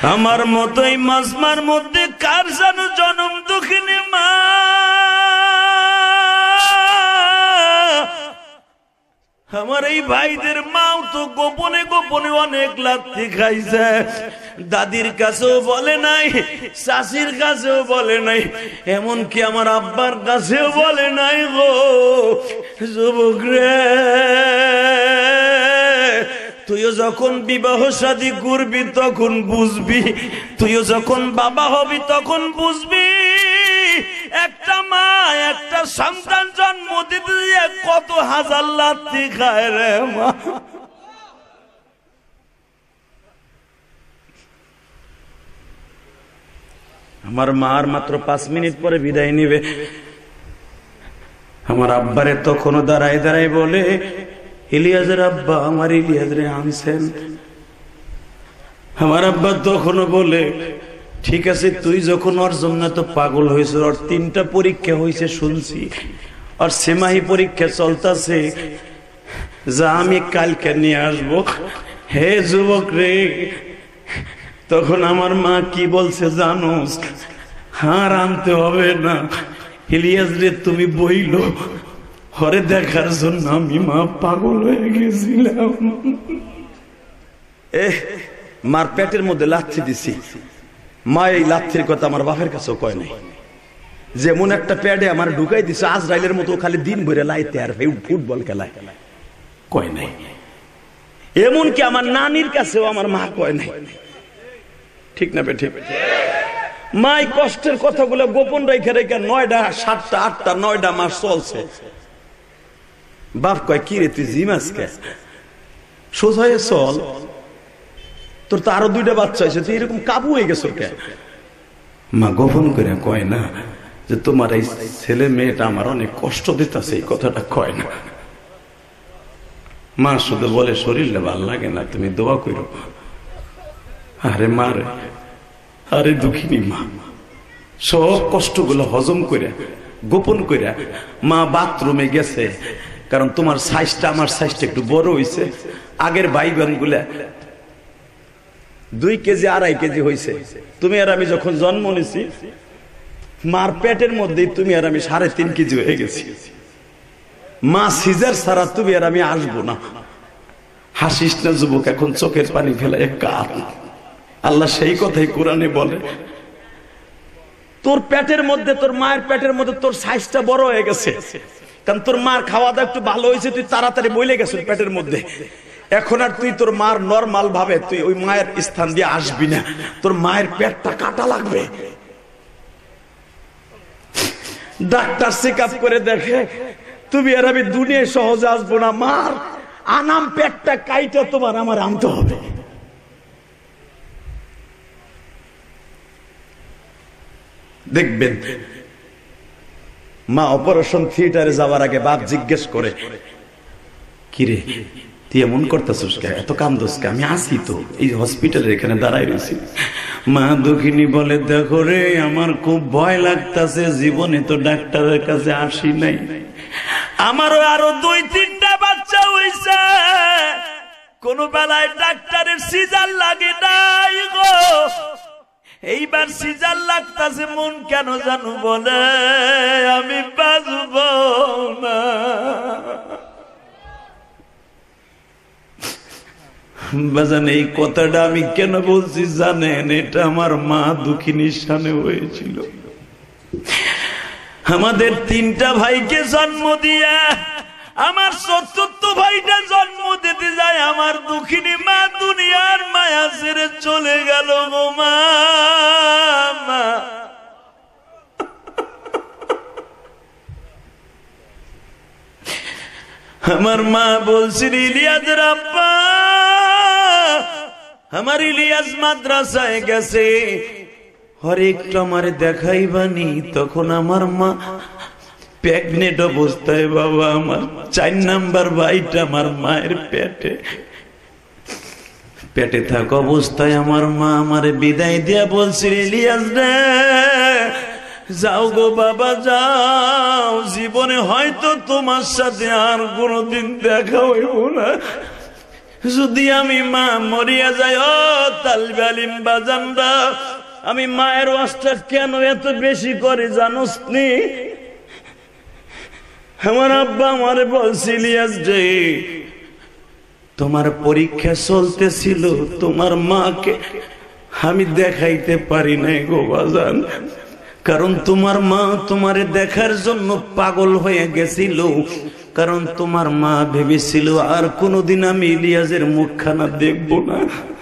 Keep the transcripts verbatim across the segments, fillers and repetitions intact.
আমার মতোই মাজমার মধ্যে কার যেন জনম দুঃখিনী মা আমার এই ভাইদের মাও তো গোপনে গোপনে অনেক লাথি খাইছে দাদির কাছেও বলে নাই শাশির কাছেও বলে নাই এমনকি আমার আব্বার কাছেও বলে নাই গো যুবক রে তুইও যখন বিবাহ শাদী করবি তখন বুঝবি তুইও যখন বাবা হবি তখন বুঝবি একটা মা একটা সন্তান জন্ম দিতে কত হাজার লাথি খায় রে মা আমার মার মাত্র পাঁচ মিনিট পরে বিদায় নিবে আমার আব্বারে তখনও দাঁড়াই দাঁড়াই বলে ইলিয়াসের আব্বা আমার ইলিয়াসরে আনছেন আমার আব্বা তখনও বলে ঠিক আছে তুই যখন ওর জন্য তো পাগল হয়েছ ওর তিনটা পরীক্ষা হয়েছে শুনছি আর সেমাহি পরীক্ষা চলতেছে যা আমি কালকে নিয়ে আসবো হে যুবক রে তখন আমার মা কি বলছে জানোস হার আনতে হবে না ইলিয়াস রে তুমি বইলো হরে দেখার জন্য আমি মা পাগল হয়ে গেছিলাম এ মার পেটের মধ্যে লাথি দিছি মা এই লাথির কথা আমার বাপের কাছেও কয় নাই যেমন একটা প্যাডে আমার ঢুকাই দিছে আজরাইলের মতো খালি দিন ভরে লাইতে আর ফুটবল খেলায় কয় নাই এমনকি আমার নানির কাছেও আমার মা কয় নাই ঠিক না বে ঠিক মাই কষ্টের কথাগুলো গোপন রেখে রেখে নয়টা সাতটা আটটা নয়টা মাস চলছে বাপ কয় কি রে তুই জিম আজকে সোজা হয়ে চল তোর তো আরো দুইটা বাচ্চা হয়েছে তুই এরকম কাবু হয়ে গেছো কে মা গোপন করে কয় না যে তোমার এই ছেলে মেয়েটা আমার অনেক কষ্ট দিতেছে এই কথাটা কয় না মা শুধু বলে শরীরটা ভাল লাগে না তুমি দোয়া করো আরে মা রে আরে দুঃখিনী মা সব কষ্টগুলো হজম করে গোপন করে মা বাথরুমে গেছে কারণ তোমার সাইজটা আমার সাইজটা একটু বড় হয়েছে আগের ভাই বোন গুলা দুই কেজি আড়াই কেজি হয়েছে তুমি আর আমি যখন জন্ম নিছি মার পেটের মধ্যেই তুমি আর আমি সাড়ে তিন কেজি হয়ে গেছি মা সিজার ছাড়া তুমি আর আমি আসবো না হাসিস না যুবক এখন চোখের পানি ফেলে কার আল্লাহ সেই কথাই কোরআনে বলে তোর পেটের মধ্যে তোর মায়ের পেটের মধ্যে তোর সাইজটা বড় হয়ে গেছে কারণ তোর মার খাওয়া দাওয়া একটু ভালো হয়েছে তুই তাড়াতাড়ি বইলে গেছিস পেটের মধ্যে এখন আর তুই তোর মার নরমাল ভাবে তুই ওই মায়ের স্থান দিয়ে আসবি না তোর মায়ের পেটটা কাটা লাগবে ডাক্তার চেক আপ করে দেখে তুমি আর আমি দুনিয়ায় সহজে আসবো না মার আনাম পেটটা কাইটা তোমার আমার আনতে হবে দেখবেন মা অপারেশন থিয়েটারে যাওয়ার আগে বাপ জিজ্ঞেস করে কিরে তুই এমন করতেছিস কে এত কান্দোস কে আমি আসি তো এই হসপিটালের এখানে দাঁড়াই রয়েছি মা দুঃখিনী বলে দেখো রে আমার খুব ভয় লাগতেছে জীবনে তো ডাক্তারের কাছে আসি নাই আমারও আরো দুই তিনটা বাচ্চা হইছে কোন বেলায় ডাক্তারের সিজার লাগে নাই গো এইবার সিজার লাগতাছে মন কেন জানো বলে আমি বাঁচব না বাজান এই কথাটা আমি কেন বলছি জানেন এটা আমার মা দুঃখিনীর সামনে হয়েছিল আমাদের তিনটা ভাইকে জন্ম দিয়া আমার চতুর্থ ভাইটা জন্ম দিতে যায় আমার দুঃখিনী মা দুনিয়ার মায়া ছেড়ে চলে গেল গো মা আমার মা বলছিল ইলিয়াসের আব্বা আমার ইলিয়াস মাদ্রাসায় গেছে হরেকটা আমার দেখাইবানি তখন আমার মা প্রেগনেন্ট অবস্থায় বাবা আমার চার নাম্বার ভাইটা আমার মায়ের পেটে পেটে থাকা অবস্থায় আমার মা আমারে বিদায় দিয়া বলছিল ইলিয়াস রে যাও গো বাবা যাও জীবনে হয়তো তোমার সাথে আর কোনদিন দেখা হইব না যদি আমি মা মরিয়া যাই, ও তালবে আলিম বাজানরা, আমি মায়ের ওয়াজটা কেন এত বেশি করে জানোস নি? আমার আব্বা আমারে বলছিল, যে তোমার পরীক্ষা চলতেছিল, তোমার মাকে আমি দেখাইতে পারি নাই গো বাজান, কারণ তোমার মা তোমারে দেখার জন্য পাগল হয়ে গেছিল, কারণ তোমার মা ভেবেছিল আর কোনোদিন আমি ইলিয়াসের মুখখানা দেখব না।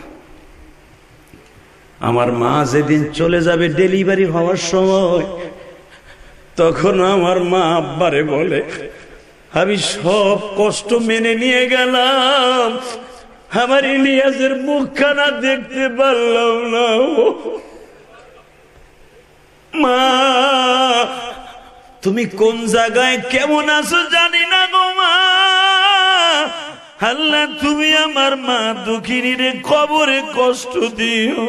আমার মা যেদিন চলে যাবে ডেলিভারি হওয়ার সময়, তখন আমার মা আব্বারে বলে, আমি সব কষ্ট মেনে নিয়ে গেলাম, আমার ইলিয়াসের মুখখানা দেখতে পারলাম না। মা তুমি কোন জায়গায় কেমন আছো জানি না গো মা, আল্লাহ তুমি আমার মা দুঃখিনী রে কবরে কষ্ট দিও।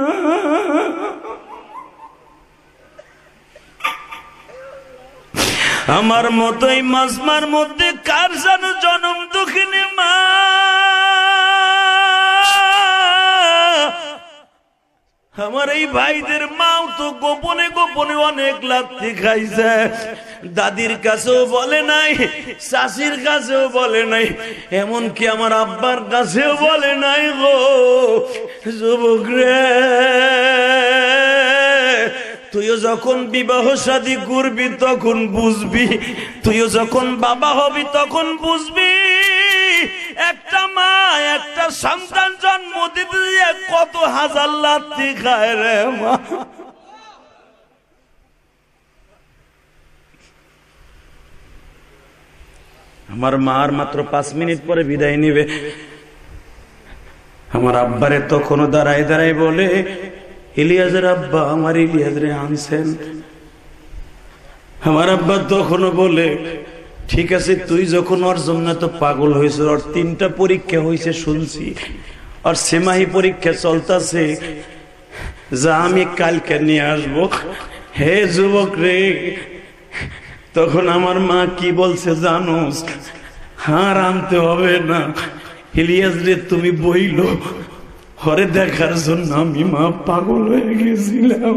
আমার মতোই মাজমার মধ্যে কার যেন জনম দুঃখিনী মা, আমার এই ভাইদের মাও তো গোপনে গোপনে অনেক লাথি খাইছে, দাদির কাছেও বলে নাই, শাশির কাছেও বলে নাই, এমনকি আমার আব্বার কাছেও বলে নাই গো। যুবক রে, তুইও যখন বিবাহ শাদী করবি তখন বুঝবি, তুইও যখন বাবা হবি তখন বুঝবি, একটা মা একটা সন্তান জন্ম দিতে কত হাজার লাথি খায় রে মা। আমার মার মাত্র পাঁচ মিনিট পরে বিদায় নিবে। আমার আব্বারে তখনও দাঁড়ায় দাঁড়ায় বলে, ইলিয়াসের আব্বা, আমার ইলিয়াসরে আনছেন। আমার আব্বা তখনও বলে, ঠিক আছে, তুই যখন ওর জন্য তো পাগল হয়েছ, ওর তিনটা পরীক্ষা হয়েছে শুনছি, আর সেমাহি পরীক্ষা চলতেছে, যা আমি কালকে নিয়ে আসবো। হে যুবক রে, তখন আমার মা কি বলছে জানোস? হার আনতে হবে না, ইলিয়াস রে তুমি বইলো, হরে দেখার জন্য আমি মা পাগল হয়ে গেছিলাম।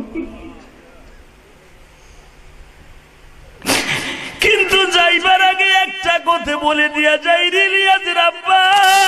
কিন্তু যাইবার আগে একটা কথা বলে দিয়া যাই, ইলিয়াসের আব্বা,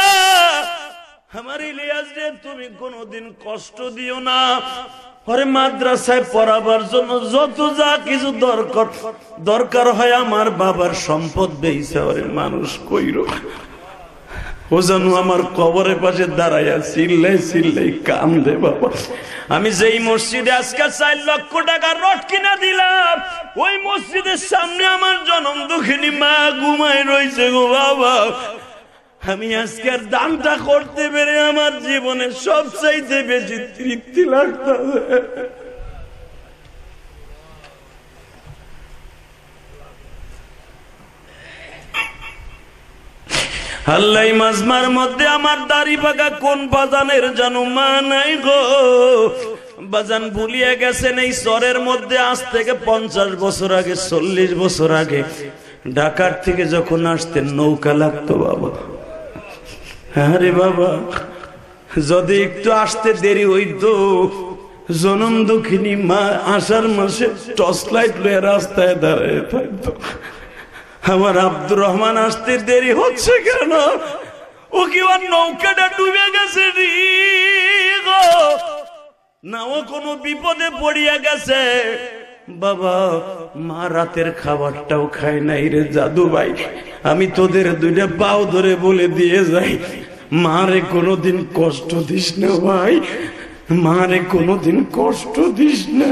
আমার ইলিয়াস রে তুমি কোনোদিন কষ্ট দিও না, ওরে মাদ্রাসায় পড়াবার জন্য যত যা কিছু দরকার দরকার হয় আমার বাবার সম্পদ বেইছে ওরে মানুষ কইরো। ও জানো আমার কবরের পাশে দাঁড়াইয়া চিল্লাই চিল্লাই কান্দে বাবা। আমি যেই মসজিদে আজকে চার লক্ষ টাকা রড কিনা দিলাম, ওই মসজিদের সামনে আমার জনম দুঃখিনী মা ঘুমায় রয়েছে গো বাবা। আমি আজকের দানটা করতে পেরে আমার জীবনে সবচাইতে বেশি তৃপ্তি লাগতেছে। আল্লাহ মাজমার মধ্যে আমার দাড়ি পাকা কোন বাজানের জানো মা নাই গো। বাজান ভুলিয়ে গেছেন এই চরের মধ্যে আজ থেকে পঞ্চাশ বছর আগে, চল্লিশ বছর আগে ঢাকার থেকে যখন আসতেন নৌকা লাগতো বাবা। আরে বাবা, যদি একটু আসতে দেরি হইতো, জনম দুঃখিনী মা আষাঢ় মাসে টর্চ লাইট লয়ে রাস্তায় দাঁড়ায় থাকতো। আমার আব্দুর রহমান আসতে দেরি হচ্ছে কেন? ও কি আর নৌকাটা ডুবে গেছে গো, না ও কোনো বিপদে পড়িয়া গেছে? বাবা, মা রাতের খাবারটাও খায় নাই রে জাদু ভাই। আমি তোদের দুইটা পাও ধরে বলে দিয়ে যাই, মারে কোনোদিন কষ্ট দিস না ভাই, মারে কোনোদিন কষ্ট দিস না।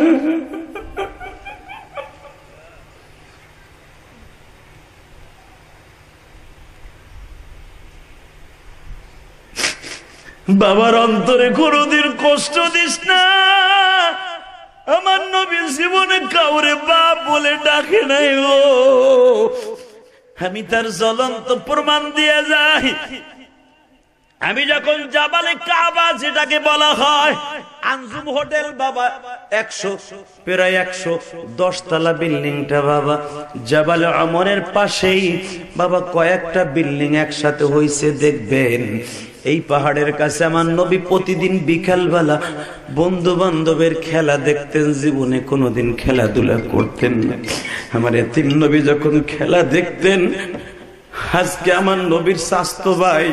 বাবার অন্তরে কোনোদিন কষ্ট দিস না। আমার নবীর জীবনে কাউরে বাপ বলে ডাকে নাই ও। আমি তার জ্বলন্ত প্রমাণ দিয়ে যাই। আমি যখন জাবালে কাবা যেটাকে বলা হয়, আঞ্জুম হোটেল বাবা একশো প্রায় একশো দশ তলা বিল্ডিংটা বাবা জাবাল ওমরের পাশেই বাবা কয়েকটা বিল্ডিং একসাথে হইছে দেখবেন। এই পাহাড়ের কাছে আমার নবী প্রতিদিন বিকালবেলা বন্ধু বান্ধবের খেলা দেখতেন, জীবনে কোনোদিন খেলাধুলা করতেন না। আমার এতিম নবী যখন খেলা দেখতেন, আজকে আমার নবীর স্বাস্থ্য ভাই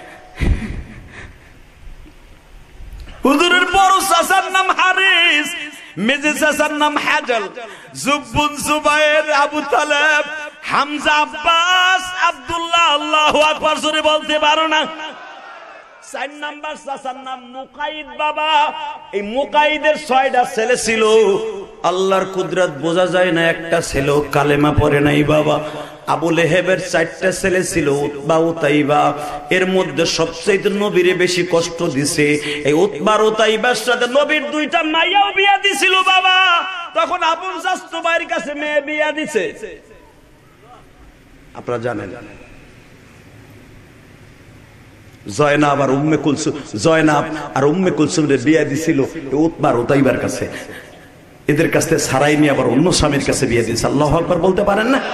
হুজুরের বড় চাচার নাম হারিস, মেজে চাচার নাম হাজাল, জুব্বুন জুবায়ের, আবু তালেব, হামজা, আব্বাস, আব্দুল্লাহ, আল্লাহু আকবার জোরে বলতে পারো না। চার নাম্বার চাচার নাম মুকাইদ বাবা। এই মুকাইদের ছয়টা ছেলে ছিল, আল্লাহর কুদরত বোঝা যায় না, একটা ছেলে কালেমা পড়ে নাই বাবা। আবু লেহেবের চারটা ছেলে ছিল, উতবা উতাইবা। এর মধ্যে সবচেয়ে নবীরে বেশি কষ্ট দিছে এই উতবা উতাইবার সাথে নবীর দুইটা মাইয়াও বিয়া দিছিল বাবা। তখন আপন শাস্ত্র ভাইয়ের কাছে মেয়ে বিয়া দিছে, আপনারা জানেন। জয়নাব আর উম্মে কুলসুম, জয়নাব আর উম্মে কুলসুমের বিয়া দিছিল উতবা উতাইবার কাছে। এদের কাছে ছাড়াই নিয়ে আবার অন্য স্বামীর কাছে বিয়ে দিয়েছে। আল্লাহু আকবার বলতে পারেন না?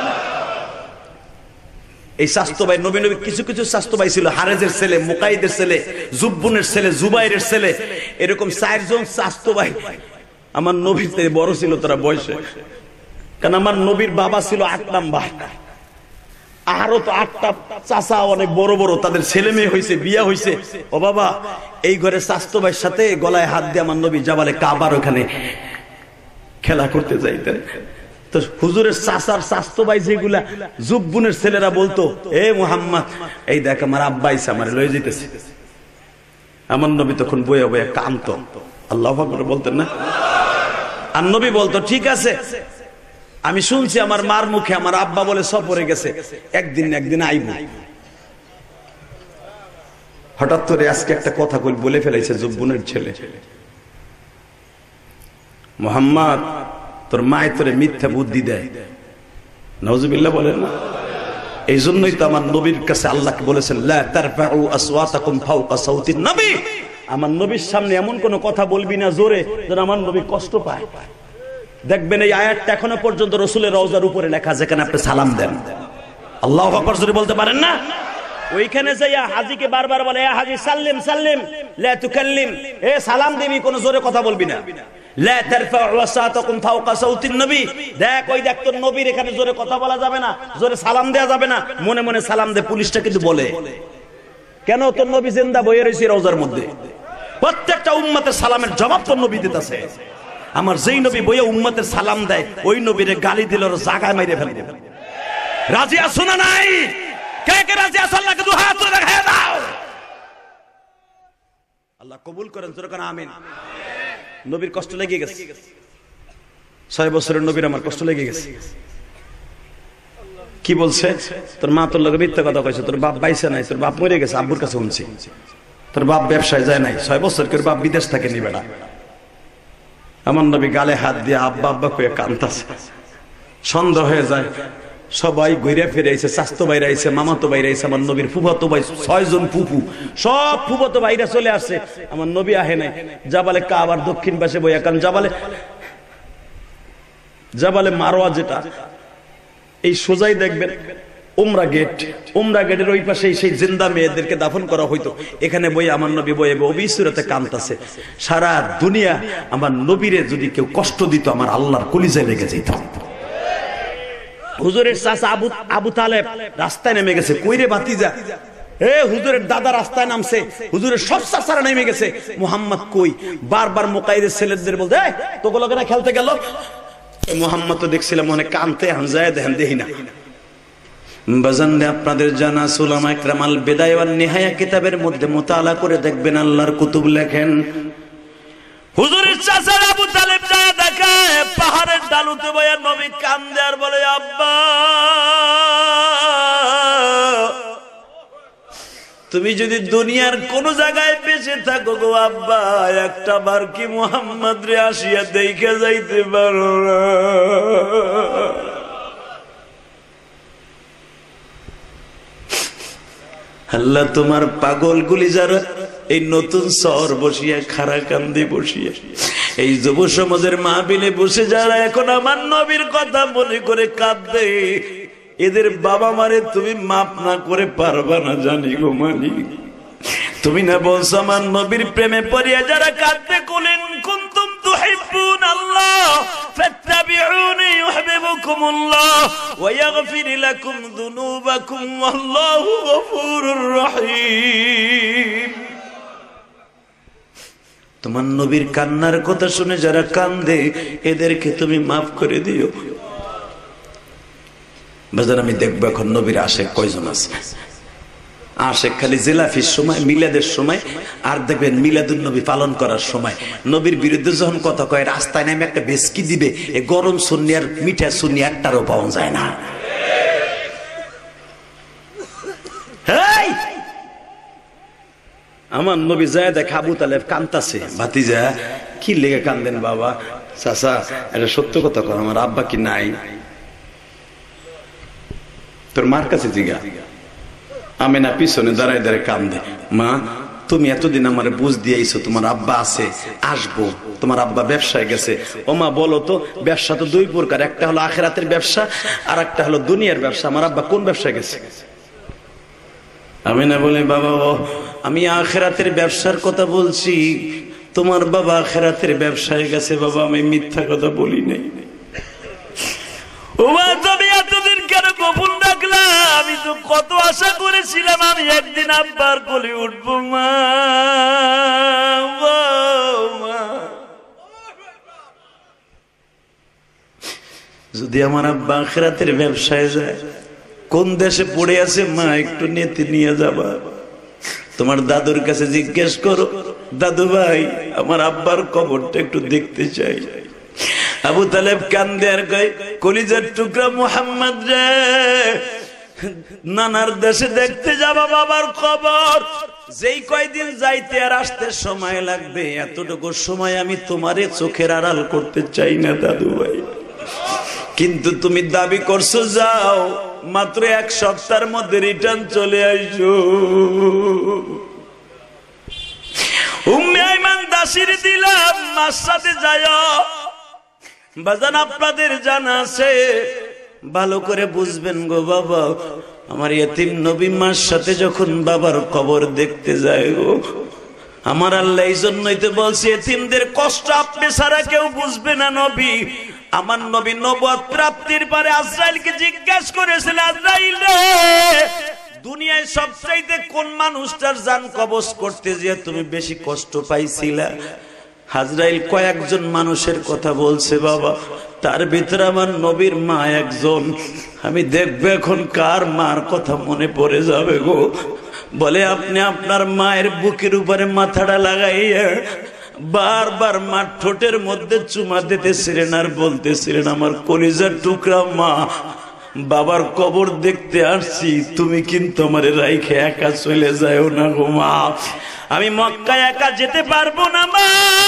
এই স্বাস্থ্য ভাই নবী নবী কিছু কিছু স্বাস্থ্য ভাই ছিল, হারেজের ছেলে, মুকাইদের ছেলে, জুব্বুনের ছেলে, জুবাইরের ছেলে, এরকম চারজন স্বাস্থ্য ভাই আমার নবীর থেকে বড় ছিল তারা বয়সে। কারণ আমার নবীর বাবা ছিল আট নাম্বার, আরো তো আটটা চাচা অনেক বড় বড়, তাদের ছেলে মেয়ে হয়েছে, বিয়া হয়েছে। ও বাবা, এই ঘরে স্বাস্থ্য ভাইয়ের সাথে গলায় হাত দিয়ে আমার নবী জাবালে কাবার ওখানে খেলা করতে যাইতেন। তো হুজুরের চাচার স্বাস্থ্য ভাই যেগুলা জুব্বুনের ছেলেরা বলতো, এ মুহাম্মদ, এই দেখ আমার আব্বা ইসা আমার লয়ে যেতেছে। আমার নবী তখন বইয়া বইয়া কান্ত, আল্লাহু আকবার বলতেন না? আর নবী বলতো, ঠিক আছে, আমি শুনছি আমার মার মুখে আমার আব্বা বলে সফরে গেছে, একদিন একদিন আইব। হঠাৎ করে আজকে একটা কথা বলে ফেলেছে জুব্বুনের ছেলে, মুহাম্মদ তোর মায়ের তোরে মিথ্যা বুদ্ধি দেয়। নাউজুবিল্লাহ বলেন না? এই জন্যই তো আমার নবীর কাছে আল্লাহকে বলেছেন, লা তারফাউ আসওয়াতাকুম ফাওকা সাউতিন নবী, আমার নবীর সামনে এমন কোন কথা বলবি না জোরে যেন আমার নবী কষ্ট পায়। দেখবেন এই আয়াতটা এখনো পর্যন্ত রাসূলের রওজার উপরে লেখা, যেখানে আপনি সালাম দেন। আল্লাহু আকবার জোরে বলতে পারেন না? ওইখানে যাইয়া হাজীকে বারবার বলে, এ হাজী সাল্লিম সাল্লিম লা তুকাল্লিম, এ সালাম দিবি, কোন জোরে কথা বলবি না। লা তারফাউ আসওয়াতাকুম ফাওকা সাউতিন নবী, দেখ ওই দেখ তোর নবীর এখানে জোরে কথা বলা যাবে না, জোরে সালাম দেয়া যাবে না, মনে মনে সালাম দে। পুলিশটা কিন্তু বলে, কেন তোর নবী জিন্দা বইয়ে রয়েছে রওজার মধ্যে, প্রত্যেকটা উম্মতের সালামের জবাব তোর নবী দিতেছে। আমার যেই নবী বইয়ে উম্মতের সালাম দেয়, ওই নবীরে গালি দিল জায়গায় মাইরে ফেলবে। রাজি আছো না নাই? কে কে রাজি আছো? আল্লাহকে দুই হাত তুলে দেখায় দাও। আল্লাহ কবুল করেন, জোরে কোন আমিন। নবীর কষ্ট লেগে গেছে, ছয় বছরের নবীর আমার কষ্ট লেগে গেছে। কি বলছে? তোর মা তোর লগে মিথ্যা কথা কইছে, তোর বাপ বাইসে নাই, তোর বাপ মরে গেছে, আব্বুর কাছে শুনছি, তোর বাপ ব্যবসায় যায় নাই, ছয় বছর করে বাপ বিদেশ থাকে নি বেড়া। আমার নবী গালে হাত দিয়ে আব্বা আব্বা কয়ে কাঁদতাছে। সন্দেহ হয়ে যায়, সবাই ঘুরে ফিরে আইছে, স্বাস্থ্য বাইরে আইছে, মামাতো বাইরে আইছে, আমার নবীর ফুফাতো ভাই, ছয় জন ফুফু, সব ফুফাতো বাইরে চলে আসছে, আমার নবী আহে নাই। জাবালে কাবার দক্ষিণ পাশে বইয়া, কারণ জাবালে জাবালে মারোয়া যেটা, এই সোজাই দেখবেন উমরা গেট, উমরা গেটের ওই পাশে সেই জিন্দা মেয়েদেরকে দাফন করা হইতো, এখানে বই আমার নবী বইয়ে অবিসুরতে কাঁদতাছে। সারা দুনিয়া আমার নবীরে যদি কেউ কষ্ট দিত, আমার আল্লাহর কলিজায় লেগে যেত। হুজুরের চাচা আবু আবু তালেব রাস্তায় নেমে গেছে, কইরে ভাতিজা, এ হুজুরের দাদা রাস্তায় নামছে, হুজুরের সব চাচারা নেমে গেছে, মুহাম্মদ কই? বারবার মুকাইদের ছেলেদের বলতে, এই তোকে লোকেরা খেলতে গেল। মুহাম্মদ তো দেখছিলাম মনে কানতে, হামজায় দেখেন দেখি না। বাজানরে আপনাদের জানা সুলামা ইকরাম আল বিদায়া ওয়ান নিহায়া কিতাবের মধ্যে মুতালা করে দেখবেন, আল্লাহর কুতুব লেখেন, হুজুরের চাচা আবু তালেব যায় দেখে পাহাড়ের ডালুতে বইয়া নবী কান্দে আর বলে, আব্বা তুমি যদি দুনিয়ার কোন জায়গায় বেঁচে থাকো গো আব্বা, একটা বার কি মুহাম্মদ রে আসিয়া দেখে যাইতে পারো না? আল্লাহ তোমার পাগল গুলি যারা এই নতুন শহর বসিয়া, খারাকান্দি বসিয়া এই যুব সমাজের মাহফিলে বসে যারা এখন আমার নবীর কথা মনে করে কাঁদে, এদের বাবা মারে তুমি মাপ না করে পারবা না জানি গো মানি। তুমি না বলছো আমার নবীর প্রেমে পড়িয়া যারা কাঁদতে, কুলিন কুনতুম তুহিব্বুন আল্লাহ ফাত্তাবিউনি ইউহিব্বুকুমুল্লাহ ওয়া ইয়াগফির লাকুম যুনুবাকুম ওয়াল্লাহু গফুরুর রহিম। তোমার নবীর কান্নার কথা শুনে যারা কান্দে এদেরকে তুমি মাফ করে দিও। বাজার আমি দেখবো এখন নবীর আশেক কয়জন আছে। আশেক খালি জেলাফির সময়, মিলাদের সময়, আর দেখবেন মিলাদুন নবী পালন করার সময় নবীর বিরুদ্ধে যখন কথা কয় রাস্তায় নামে একটা বেসকি দিবে, এ গরম সুন্নি আর মিঠা সুন্নি একটারও পাওয়া যায় না। আমার নবী যায় দেখ আবু তালেব কান্তাছে, ভাতিজা কি লেগে কান্দেন বাবা? চাচা এটা সত্য কথা কর, আমার আব্বা কি নাই? তোর মার কাছে জিগা। আমি না পিছনে দাঁড়ায় দাঁড়ায় কান্দে, মা তুমি এতদিন আমার বুঝ দিয়েছো তোমার আব্বা আছে, আসবো, তোমার আব্বা ব্যবসায় গেছে। ও মা বলো তো, ব্যবসা তো দুই প্রকার, একটা হলো আখিরাতের ব্যবসা আর একটা হলো দুনিয়ার ব্যবসা। আমার আব্বা কোন ব্যবসায় গেছে? আমি না বলে বাবা আমি আখিরাতের ব্যবসার কথা বলছি, তোমার বাবা আখিরাতের ব্যবসায় গেছে। বাবা আমি মিথ্যা কথা বলি নাই। ও মা তুমি এতদিন কেন গোপন রাখলাম? আমি তো কত আশা করেছিলাম আমি একদিন আব্বার কোলে উঠবো। মা যদি আমার আব্বা আখিরাতের ব্যবসায় যায়, কোন দেশে পড়ে আছে মা একটু নেতে নিয়ে যাবা। তোমার দাদুর কাছে জিজ্ঞেস করো, দাদু ভাই আমার আব্বার কবরটা একটু দেখতে চাই। আবু তালেব কান্দে আর কয়, কলিজার টুকরা মুহাম্মদ রে, নানার দেশে দেখতে যাবা বাবার কবর, যেই কয়দিন যাইতে আর আসতে সময় লাগবে, এতটুকু সময় আমি তোমারে চোখের আড়াল করতে চাই না দাদু ভাই। কিন্তু তুমি দাবি করছো যাও, মাত্র এক সপ্তাহের মধ্যে রিটার্ন চলে আসো। উম্মে আইমান দাসির দিলাম, মার সাথে যায়। বাজান আপনাদের জানা আছে, ভালো করে বুঝবেন গো বাবা, আমার ইতিম নবী মার সাথে যখন বাবার কবর দেখতে যায় গো, আমার আল্লাহ এই জন্যই তো বলছে ইতিমদের কষ্ট আপনি ছাড়া কেউ বুঝবে না। নবী আমার নবী নবুয়ত প্রাপ্তির পরে আজরাইলকে জিজ্ঞাসা করেছিল, আজরাইল রে দুনিয়ায় সবচাইতে কোন মানুষটার জান কবজ করতে যে তুমি বেশি কষ্ট পাইছিলা? আজরাইল কয়েকজন মানুষের কথা বলছে বাবা, তার ভিতরে আমার নবীর মা একজন। আমি দেখবো এখন কার মার কথা মনে পড়ে যাবে গো। বলে আপনি আপনার মায়ের বুকের উপরে মাথাটা লাগাইয়া বারবার মার ঠোঁটের মধ্যে চুমা দিতেছিলেন আর বলতেছিলেন, আমার কলিজার টুকরা মা, বাবার কবর দেখতে আসছি, তুমি কিন্তু আমার রাইখে একা চলে যাও না গো মা। আমি মক্কা একা যেতে পারবো না মা।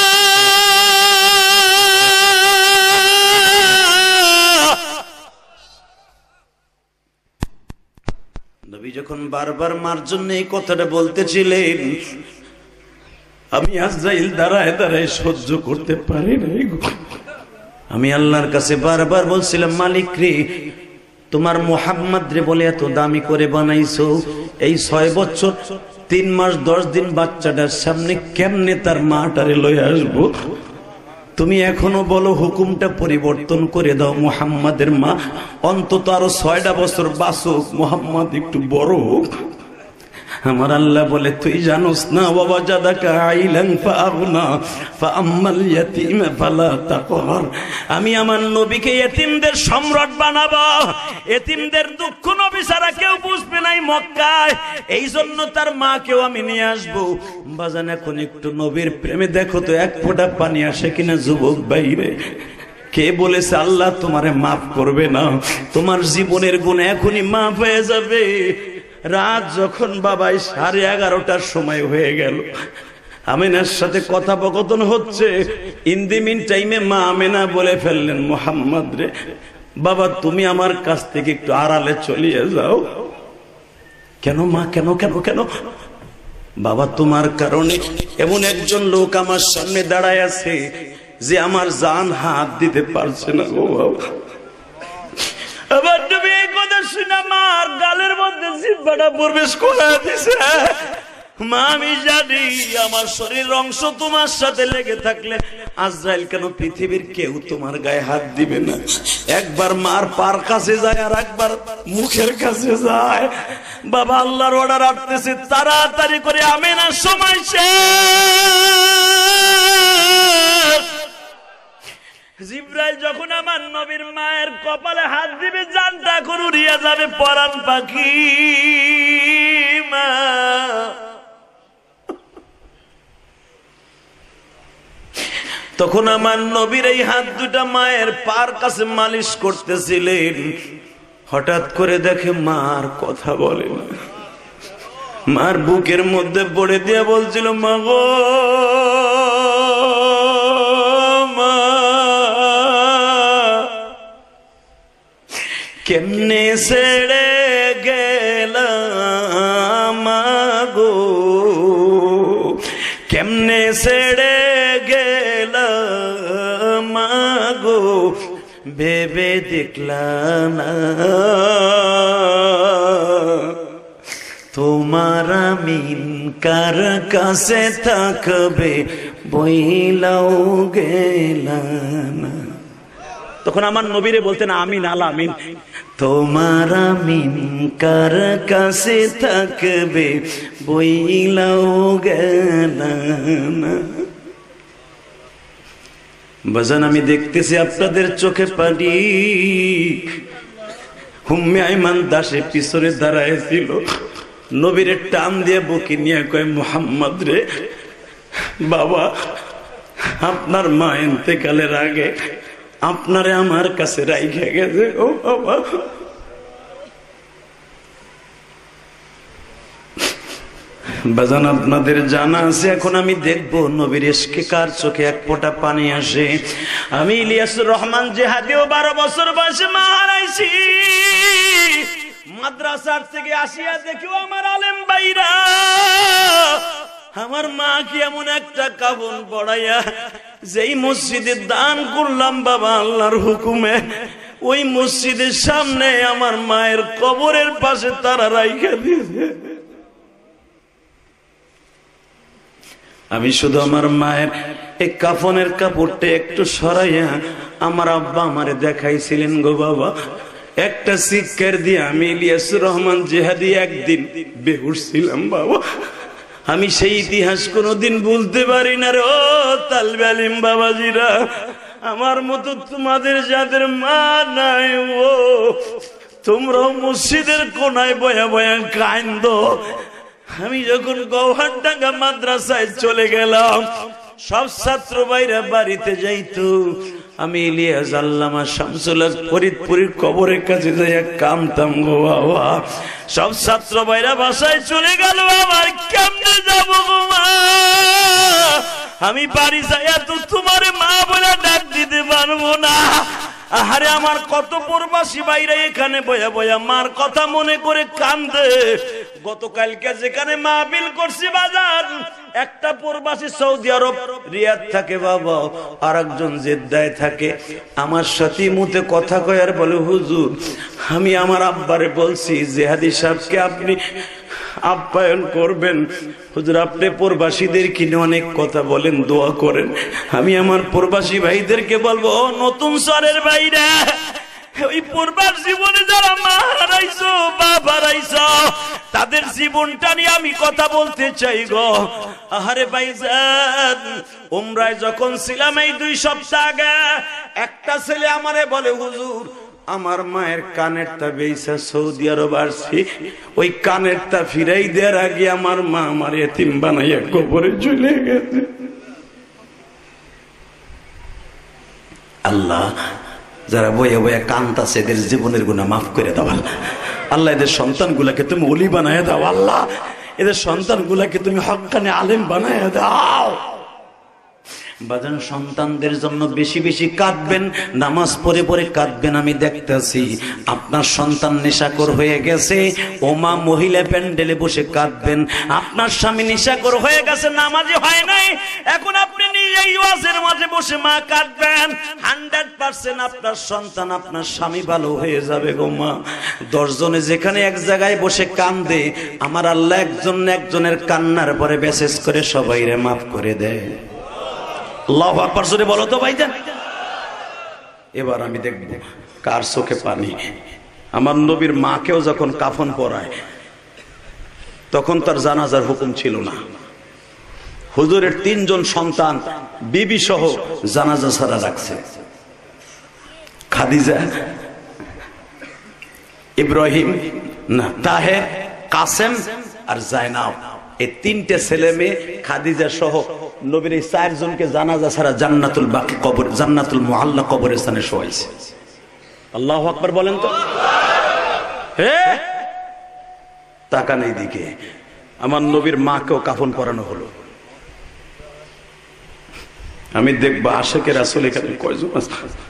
নবী যখন বারবার মার জন্য এই কথাটা বলতেছিলেন, আমি আজরাইল দাঁড়ায় দাঁড়ায় সহ্য করতে পারি নাই গো। আমি আল্লাহর কাছে বারবার বলছিলাম, মালিক রে তোমার মুহাম্মদ রে বলে এত দামি করে বানাইছো, এই ছয় বছর তিন মাস দশ দিন বাচ্চাটার সামনে কেমনে তার মাটারে লয়ে আসবো? তুমি এখনো বলো হুকুমটা পরিবর্তন করে দাও, মুহাম্মাদের মা অন্তত আরো ছয়টা বছর বাঁচুক, মুহাম্মদ একটু বড় হোক। আমার আল্লাহ বলে, তুই জানোস না বাবা, জাদাকা আইলান ফাআগনা ফাআম্মাল ইয়াতীম ফালা তাকহার। আমি আমার নবীকে ইতিমদের সম্রাট বানাবো, ইতিমদের দুঃখ নবী ছাড়া কেউ বুঝবে না মক্কায়, এই জন্য তার মাকেও আমি নিয়ে আসবো। বাজান এখন একটু নবীর প্রেমে দেখো তো এক ফোঁটা পানি আসে কিনা যুবক বাইরে। কে বলেছে আল্লাহ তোমারে মাফ করবে না? তোমার জীবনের গুণ এখনই মাফ হয়ে যাবে। রাত যখন বাবাই সাড়ে এগারোটার সময় হয়ে গেল, আমিনার সাথে কথোপকথন হচ্ছে, ইন দি মিন টাইমে মা আমিনা বলে ফেললেন, মুহাম্মদ রে বাবা তুমি আমার কাছ থেকে একটু আড়ালে চলিয়ে যাও। কেন মা? কেন কেন কেন? বাবা তোমার কারণে এমন একজন লোক আমার সামনে দাঁড়ায় আছে, যে আমার জান হাত দিতে পারছে না গো বাবা। আবার তুমি এই কথা শুনে আমার গালের মধ্যে জিহ্বাটা প্রবেশ করে দিছে। মা আমি জানি আমার শরীর অংশ তোমার সাথে লেগে থাকলে আজরাইল কেন পৃথিবীর কেউ তোমার গায়ে হাত দিবে না। একবার মার পার কাছে যায় আর একবার মুখের কাছে যায়। বাবা আল্লাহর অর্ডার আসতেছে, তাড়াতাড়ি করে আমিনার সময় শেষ। জিবরাইল যখন আমার নবীর মায়ের কপালে হাত দিবে জানটা এখন উড়িয়ে যাবে পরাণ পাখি। মা তখন আমার নবীর এই হাত দুটা মায়ের পার কাছে মালিশ করতেছিলেন, হঠাৎ করে দেখে মার কথা বলে না। মার বুকের মধ্যে পড়ে দিয়ে বলছিল, মা গো মা, কেমনে ছেড়ে গেলাম মা গো, কেমনে ছেড়ে গেলাম মা গো, ভেবে দেখলাম না তোমার আমিন কার কাছে থাকবে বইলাও গেলাম। তখন আমার নবীরে বলতেন আমিন আল আমিন, তোমার আমিন কার কাছে থাকবে বইলাও গেলাম। বাজান আমি দেখতেছি আপনাদের চোখে পানি। উম্মে আইমান দাসে পিছনে দাঁড়ায় ছিল, নবীরে টান দিয়ে বুকে নিয়ে কয়, মুহাম্মদ রে বাবা, আপনার মা ইন্তেকালের আগে আপনারে আমার কাছে রাইখে গেছে। ও বাবা, বাজান আপনাদের জানা আছে, এখন আমি দেখবো নবীর ইশকে কার চোখে এক ফোঁটা পানি আসে। আমি ইলিয়াসুর রহমান জেহাদিও বারো বছর বয়সে মা হারাইছি। মাদ্রাসার থেকে আসিয়া দেখিও আমার আলেম ভাইরা, আমার মা কি এমন একটা কাফন পড়াইয়া যেই মসজিদে দান করলাম বাবা আল্লাহর হুকুমে, ওই মসজিদের সামনে আমার মায়ের কবরের পাশে তারা রাইখা দিয়েছে। আমি শুধু আমার মায়ের এই কাফনের কাপড়টা একটু সরাইয়া আমার আব্বা আমারে দেখাইছিলেন গো বাবা। একটা শিক্ষার দিয়ে আমি ইলিয়াসুর রহমান জেহাদি একদিন বেহুশ ছিলাম বাবা। আমি সেই ইতিহাস কোনোদিন ভুলতে পারি না রে। ও তালবে আলিম বাবাজিরা, আমার মতো তোমাদের যাদের মা নাই, ও তোমরাও মসজিদের কোনায় বয়া বয়া কান্দো। আমি যখন গৌহারডাঙ্গা মাদ্রাসায় চলে গেলাম, সব ছাত্র ভাইরা বাড়িতে যাইতো, আমি ইলিয়াস আল্লামা শামসুল হক ফরিদপুরের কবরের কাছে যাইয়া কামতাম গো বাবা। সব ছাত্র ভাইরা বাসায় চলে গেল, আবার কেমনে যাব গো মা? আমি বাড়ি যাইয়া তো তোমার মা বলে ডাক দিতে পারবো না। আহারে আমার কত প্রবাসী ভাইরা এখানে বয়া বয়া মার কথা মনে করে কান্দে। গতকালকে যেখানে মাহফিল করছি বাজার, একটা প্রবাসী সৌদি আরব রিয়াদ থাকে বাবা, আর একজন জেদ্দায় থাকে। আমার সাথে মুতে কথা কয় আর বলে, হুজুর আমি আমার আব্বারে বলছি জেহাদি সাহেবকে আপনি আপ্যায়ন করবেন। হুজুর আপনি প্রবাসীদের কিনে অনেক কথা বলেন, দোয়া করেন। আমি আমার প্রবাসী ভাইদেরকে বলবো, ও নতুন সরের ভাইরা, ওই পূর্বার জীবনে যারা মা হারাইছো বাপ হারাইছো, তাদের জীবনটা নিয়ে আমি কথা বলতে চাই গো। আহারে ভাইজান, উমরায় যখন ছিলাম এই দুই সপ্তাহ আগে, একটা ছেলে আমারে বলে, হুজুর আমার মায়ের কানেরটা বেইসা সৌদি আরব আসছি, ওই কানেরটা ফিরাই দেওয়ার আগে আমার মা আমার এতিম বানাইয়া কবরে চলে গেছে। আল্লাহ, যারা বইয়া বইয়া কান্তাছে এদের জীবনের গুনাহ মাফ করে দাও আল্লাহ। এদের সন্তান গুলাকে তুমি ওলি বানায় দাও আল্লাহ। এদের সন্তান গুলাকে তুমি হক্কানে আলেম বানায় দাও। বাজান সন্তানদের জন্য বেশি বেশি কাঁদবেন, নামাজ পড়ে পড়ে কাঁদবেন। আমি দেখতেছি আপনার সন্তান নেশাখোর হয়ে গেছে, ও মা মহিলা প্যান্ডেলে বসে কাঁদবেন। আপনার স্বামী নেশাখোর হয়ে গেছে, নামাজে হয় নাই, এখন আপনি নিজেই ওয়াজের মাঝে বসে মা কাঁদবেন, হান্ড্রেড পার্সেন্ট আপনার সন্তান আপনার স্বামী ভালো হয়ে যাবে গো মা। দশ জনে যেখানে এক জায়গায় বসে কান্দে, আমার আল্লাহ একজন একজনের কান্নার পরে মেসেজ করে সবাইরে মাফ করে দেয়। আল্লাহু আকবার জোরে বলো তো ভাইজান। এবার আমি দেখব কার চোখে পানি। আমার নবীর মাকেও যখন কাফন পরায়, তখন তার জানাজার হুকুম ছিল না। হুজুরের তিনজন সন্তান বিবি সহ জানাজা ছাড়া রাখছে। খাদিজা, ইব্রাহিম না তাহের, কাসেম আর জায়নাব, এই তিনটে ছেলে মেয়ে খাদিজা সহ নবীর এই চারজনকে জানাজা ছাড়া জান্নাতুল বাকি কবর, জান্নাতুল মুআল্লা কবরস্থানে শোয়াইছে। আল্লাহু আকবার বলেন তো। হে তাকান এই দিকে, আমার নবীর মাকেও কাফন পরানো হলো। আমি দেখবো আশেকের রাসূল এখানে কয়জন আছে।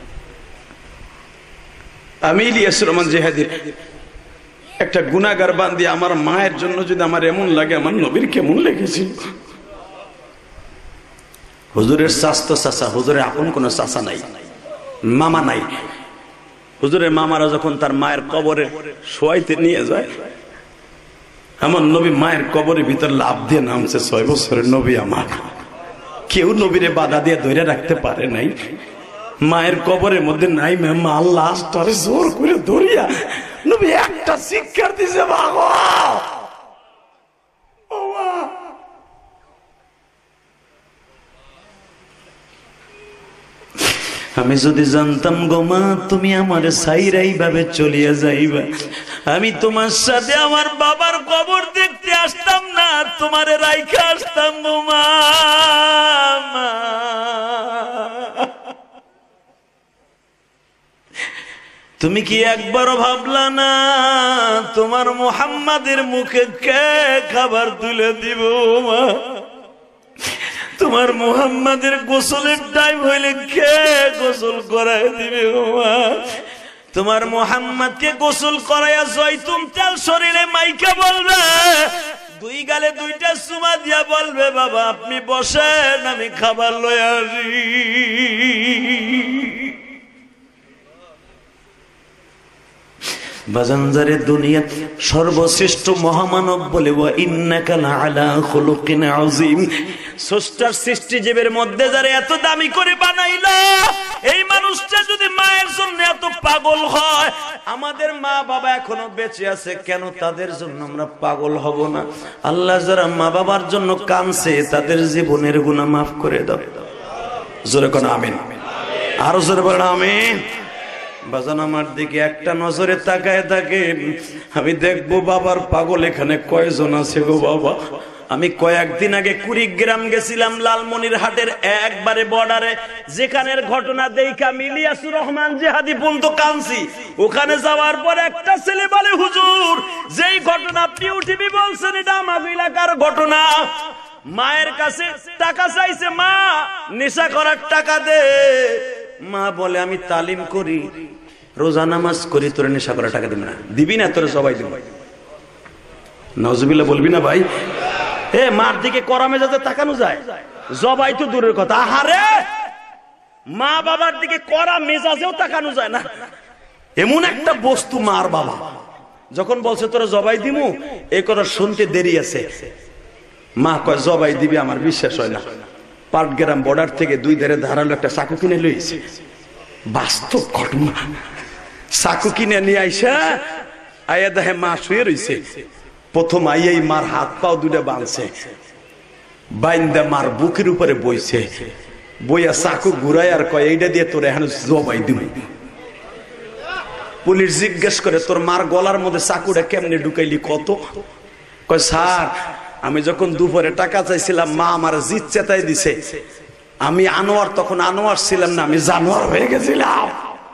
আমি ইলিয়াস রহমান জিহাদির একটা গুনাহগার বান্দি, আমার মায়ের জন্য যদি আমার এমন লাগে, আমার নবীর কেমন লেগেছিল। হুজুরের স্বাস্থ্য চাচা, হুজুরের আপন কোন চাচা নাই, মামা নাই। হুজুরের মামারা যখন তার মায়ের কবরে শোয়াইতে নিয়ে যায়, আমার নবী মায়ের কবরের ভিতর লাফ দিয়ে নামছে। ছয় বছরের নবী আমার, কেউ নবীরে বাধা দিয়ে ধরে রাখতে পারে নাই। মায়ের কবরের মধ্যে নাই মা, আল্লাহ আস্তারে জোর করে ধরিয়া নবী একটা শিক্ষার দিছে। ভাগো আমি যদি জানতাম গো মা তুমি আমার সাইরাই ভাবে চলিয়া যাইবা, আমি তোমার সাথে আমার বাবার কবর দেখতে আসতাম না, তোমারে রাইখা আসতাম গো মা। তুমি কি একবারও ভাবলা না তোমার মুহাম্মাদের মুখে কে খাবার তুলে দিব মা? তোমার মুহাম্মাদের গোসলের টাইম হইলে কে গোসল করায় দিবে মা? তোমার মুহাম্মাদকে গোসল করাইয়া জয়তুন তেল শরীরে মাইকা বলবে, দুই গালে দুইটা চুমা দিয়া বলবে, বাবা আপনি বসেন আমি খাবার লয়ে আসি। বাজানজারে দুনিয়া সর্বশ্রেষ্ঠ মহামানব বলে, ওয়া ইন্নাকা লাআলা খুলুকিন আযীম। স্রষ্টার সৃষ্টি জীবের মধ্যে যারা এত দামি করে বানাইলো, এই মানুষটা যদি মায়ের জন্য এত পাগল হয়, আমাদের মা বাবা এখনো বেঁচে আছে, কেন তাদের জন্য আমরা পাগল হব না? আল্লাহ যারা মা বাবার জন্য কাঁদছে তাদের জীবনের গুনাহ মাফ করে দাও। জোরে কোন আমিন, আরো জোরে বলেন আমিন। বাজান আমার দিকে একটা নজরে তাকায় থাকে, আমি দেখবো বাবার পাগল এখানে কয়জন আছে গো বাবা। আমি কয়েকদিন আগে কুড়িগ্রাম গেছিলাম, লালমনির হাটের একবারে বর্ডারে, যেখানের ঘটনা দেখা ইলিয়াসুর রহমান জিহাদি পর্যন্ত কাঁদছি। ওখানে যাওয়ার পর একটা ছেলে বলে, হুজুর যেই ঘটনা পিউ টিভি বলছেন এটা আমার এলাকার ঘটনা। মায়ের কাছে টাকা চাইছে, মা নেশা করার টাকা দে। মা বলে আমি তালিম করি, রোজা নামাজ করি, তোর নেশা করার টাকা দিবি না? দিবি না তোর জবাই দিব। নাউজুবিল্লাহ বলবি না ভাই? এ মার দিকে করা মেজাজে তাকানো যায়? জবাই তো দূরের কথা, আহারে মা বাবার দিকে করা মেজাজেও তাকানো যায় না। এমন একটা বস্তু মার বাবা, যখন বলছে তোরা জবাই দিমু, এই কথা শুনতে দেরি আছে। মা কয় জবাই দিবি, আমার বিশ্বাস হয় না। পাটগ্রাম বর্ডার থেকে দুই ধারে ধারালো একটা চাকু কিনে লইছে। বাস্তব ঘটনা। চাকু কিনে নিয়ে আইসা আয়া দেখে মা শুয়ে রইছে। প্রথম আইয়াই মার হাত পাও দুটা বাঁধছে, বাইন্দা মার বুকের উপরে বইছে, বইয়া চাকু ঘুরাই আর কয় এইটা দিয়ে তোর এখন জবাই দিব। পুলিশ জিজ্ঞেস করে, তোর মার গলার মধ্যে চাকুটা কেমনে ঢুকাইলি কত? কয় স্যার আমি যখন দুপুরে টাকা চাইছিলাম, মা আমার জিত চেতাই দিছে, আমি আনোয়ার তখন আনোয়ার ছিলাম না, আমি জানোয়ার হয়ে গেছিলাম।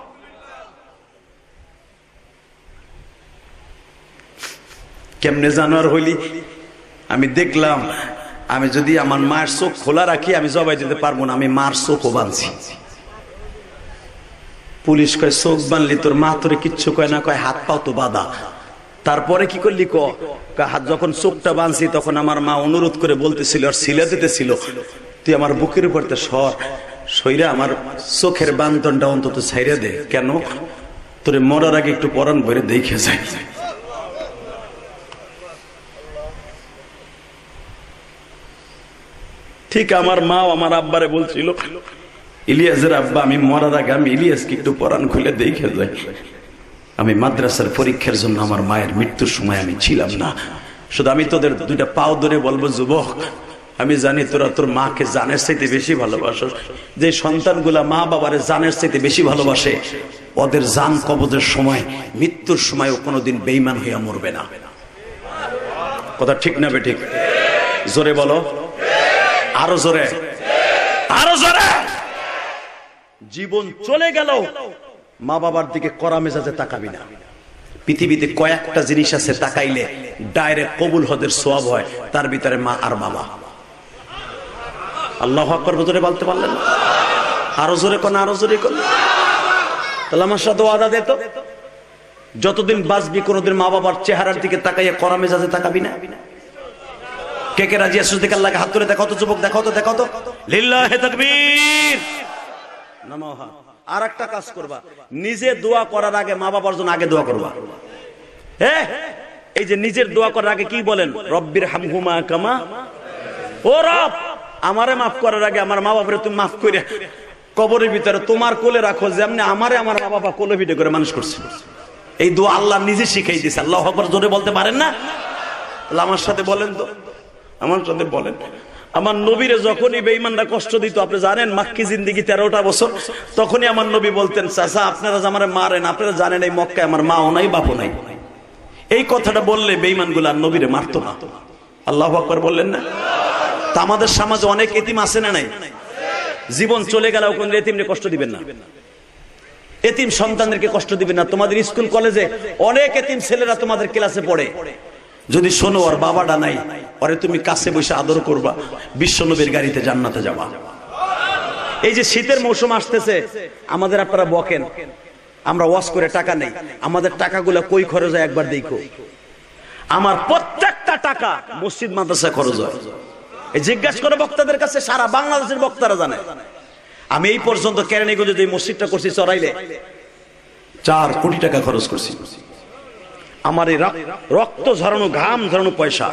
কেমনে জানোয়ার হইলি? আমি দেখলাম আমি যদি আমার মায়ের চোখ খোলা রাখি আমি জবাই দিতে পারবো না, আমি মার চোখও বাঁধছি। পুলিশ কয় চোখ বাঁধলি তোর মা তোরে কিচ্ছু কয় না? কয় হাত পাও তো বাঁধা। তারপরে কি করলি? ক হাত যখন চোখটা বাঁধছি তখন আমার মা অনুরোধ করে বলতেছিল আর সিলা দিতেছিল, তুই আমার বুকের উপর সর, সইরা আমার চোখের বান্ধনটা অন্তত ছাইরা দে। কেন? তোরে মরার আগে একটু পরাণ ভরে দেখে যাই। ঠিক আমার মা আমার আব্বারে বলছিল, ইলিয়াসের আব্বা, আমি মরার আগে আমি ইলিয়াসকে একটু পরাণ খুলে দেখে যাই। আমি মাদ্রাসার পরীক্ষার জন্য আমার মায়ের মৃত্যুর সময় আমি ছিলাম না। শুধু আমি তোদের দুইটা পাও ধরে বলবো, যুবক, আমি জানি তোরা তোর মাকে জানের চাইতে বেশি ভালোবাসো। যে সন্তানগুলা মা বাবারে জানের চাইতে বেশি ভালোবাসে, ওদের জান কবজের সময়, মৃত্যুর সময় ও কোনোদিন বেঈমান হইয়া মরবে না। কথা ঠিক না বেঠিক? জোরে বলো, আরো জোরে, আরো জোরে। জীবন চলে গেল, মা বাবার দিকে কড়া মেজাজে তাকাবি না। পৃথিবীতে কয়েকটা জিনিস আছে তাকাইলে ডাইরেক্ট কবুল হদের সওয়াব হয়, তার ভিতরে মা আর বাবা। আল্লাহু আকবার জোরে বলতে পারলেন না? আরো জোরে কোন, আরো জোরে কোন। তাহলে আমার সাথে ওয়াদা দে তো, যতদিন বাঁচবি কোনদিন মা বাবার চেহারার দিকে তাকাইয়া কড়া মেজাজে তাকাবি না। কে কে রাজি আছিস? দেখে আল্লাহকে হাত তুলে দেখাও তো যুবক, দেখাও তো, দেখাও তো। লিল্লাহি তাকবীর। নামাহা। আর একটা কাজ করবা, নিজে দোয়া করার আগে মা বাবার জন্য আগে দোয়া করবা। হ্যাঁ, এই যে নিজের দোয়া করার আগে কি বলেন? রব্বির হামহুমা কামা, ও রব আমারে মাফ করার আগে আমার মা বাবারে তুমি মাফ করে কবরের ভিতরে তোমার কোলে রাখো, যেমনি আমারে আমার মা বাবা কোলে পিঠে করে মানুষ করছে। এই দোয়া আল্লাহ নিজে শিখাই দিয়েছে। আল্লাহু আকবার জোরে বলতে পারেন না? তাহলে আমার সাথে বলেন তো, আমার সাথে বলেন। আমার নবীরে যখনই বেঈমানরা কষ্ট দিত, আপনি জানেন মাক্কি জিন্দেগি তেরোটা বছর, তখনই আমার নবী বলতেন, চাচা আপনারা আমারে মারেন, আপনারা জানেন এই মক্কায় আমার মাও নাই বাপও নাই। এই কথাটা বললে বেঈমানগুলো আর নবীরে মারতো না। আল্লাহু আকবার বললেন না? তা আমাদের সমাজে অনেক এতিম আছে না নাই? জীবন চলে গেলেও কোন এতিমকে কষ্ট দিবেন না, এতিম সন্তানদেরকে কষ্ট দিবেন না। তোমাদের স্কুল কলেজে অনেক এতিম ছেলেরা তোমাদের ক্লাসে পড়ে, যদি শোনো ওর বাবাটা নাই, ওরে তুমি কাছে বসে আদর করবা, বিশ্বনবীর গাড়িতে জান্নাতে যাবা। এই যে শীতের মৌসুম আসতেছে, আমাদের আপনারা বকেন আমরা ওয়াশ করে টাকা নেই, আমাদের টাকাগুলো কই খরচ হয় একবার দেখো। আমার প্রত্যেকটা টাকা মসজিদ মাদ্রাসায় খরচ হয়। এই জিজ্ঞাসা করে বক্তাদের কাছে, সারা বাংলাদেশের বক্তারা জানে। আমি এই পর্যন্ত কেরানীগঞ্জে যে মসজিদটা করছি চড়াইলে চার কোটি টাকা খরচ করছি। আমার এই রক্ত ঝরানো ঘাম ঝরানো পয়সা।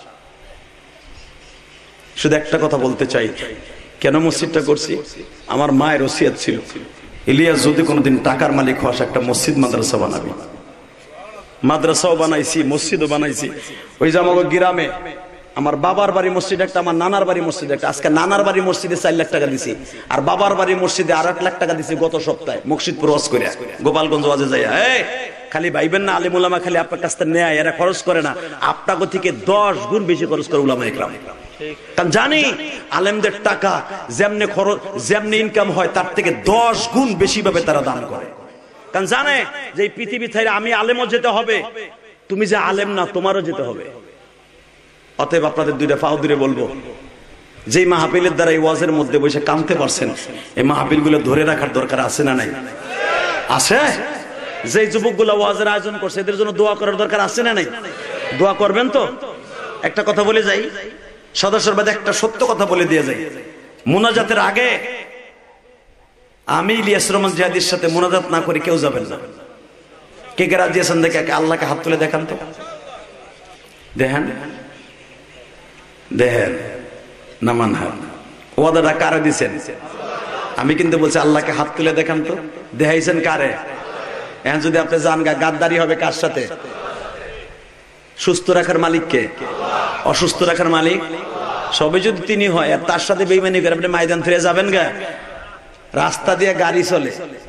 শুধু একটা কথা বলতে চাই, কেন মসজিদটা করছি? আমার মায়ের ওসিয়ত ছিল, ইলিয়াস যদি কোনোদিন টাকার মালিক হস একটা মসজিদ মাদ্রাসা বানাবি। মাদ্রাসাও বানাইছি, মসজিদও বানাইছি। ওই যে আমাকে গ্রামে আমার বাবার বাড়ি মসজিদ একটা, আমার নানার বাড়ি মসজিদ একটা। আজকে নানার বাড়ি মসজিদে চার লাখ টাকা দিছি, আর বাবার বাড়ি মসজিদে আর আট লাখ টাকা দিছি গত সপ্তাহে মসজিদপুর ওয়াজ করে, গোপালগঞ্জ ওয়াজে যাই। খালি ভাইবেন না আলেম উলামা খালি আপনার কাছ থেকে নেয়, এরা খরচ করে না, আপনাকে থেকে দশ গুণ বেশি খরচ করে উলামা ইকরাম। কারণ জানি আলেমদের টাকা যেমনি খরচ যেমনি ইনকাম হয় তার থেকে দশ গুণ বেশি ভাবে তারা দান করে। কারণ জানে যে এই পৃথিবী থেকে আমি আলেমও যেতে হবে, তুমি যে আলেম না তোমারও যেতে হবে। অতএব আপনাদের দুইটা পাও দূরে বলবো, যেই মাহফিলের দ্বারা এই ওয়াজের মধ্যে বসে কামতে পারছেন, এই মাহফিল গুলো ধরে রাখার দরকার আছে না নাই? আছে। যে যুবকগুলো ওয়াজের আয়োজন করছে এদের জন্য দোয়া করার দরকার আছে না নাই? দোয়া করবেন তো? একটা কথা বলে যাই, সদস্যর বাদে একটা সত্য কথা বলে দিয়ে যাই। মুনাজাতের আগে আমি ইলিয়াস রহমান জিহাদির সাথে মুনাজাত না করে কেউ যাবেন না। কে কে রাজি আছেন দেখে আল্লাহকে হাত তুলে দেখান তো, দেখেন দেখেন নামান হাত। ওয়াদাটা কারে দিছেন? আমি কিন্তু বলছি আল্লাহকে হাত তুলে দেখান তো, দেখাইছেন কারে? এখন যদি আপনি যান গা, গাদ্দারি হবে কার সাথে? সুস্থ রাখার মালিককে, অসুস্থ রাখার মালিক সবে যদি তিনি হয়, আর তার সাথে বেইমানি করে আপনি ময়দান ফিরে যাবেন গা, রাস্তা দিয়ে গাড়ি চলে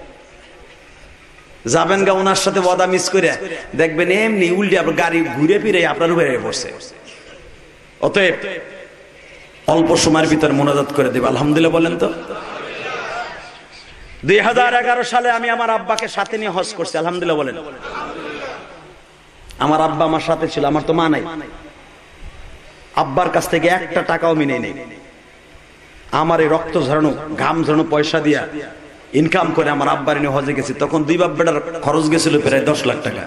যাবেন গা, ওনার সাথে ওয়াদা মিস করে দেখবেন এমনি উল্টে আপনার গাড়ি ঘুরে ফিরে আপনার উপরে পড়ছে। অতএব অল্প সময়ের ভিতরে মোনাজাত করে দেবে। আলহামদুলিল্লাহ বলেন তো। দুই হাজার এগারো সালে আমি আমার আব্বাকে সাথে নিয়ে হজ করছি। আলহামদুলিল্লাহ বলেন। আমার আব্বা আমার সাথে ছিল, আমার তো মা নাই। আব্বার কাছ থেকে একটা টাকাও মিনে নেই। আমার এই রক্ত ঝরানো ঘাম ঝরানো পয়সা দিয়া ইনকাম করে আমার আব্বার নিয়ে হজে গেছি। তখন দুই বাপ বেটার খরচ গেছিল প্রায় দশ লাখ টাকা।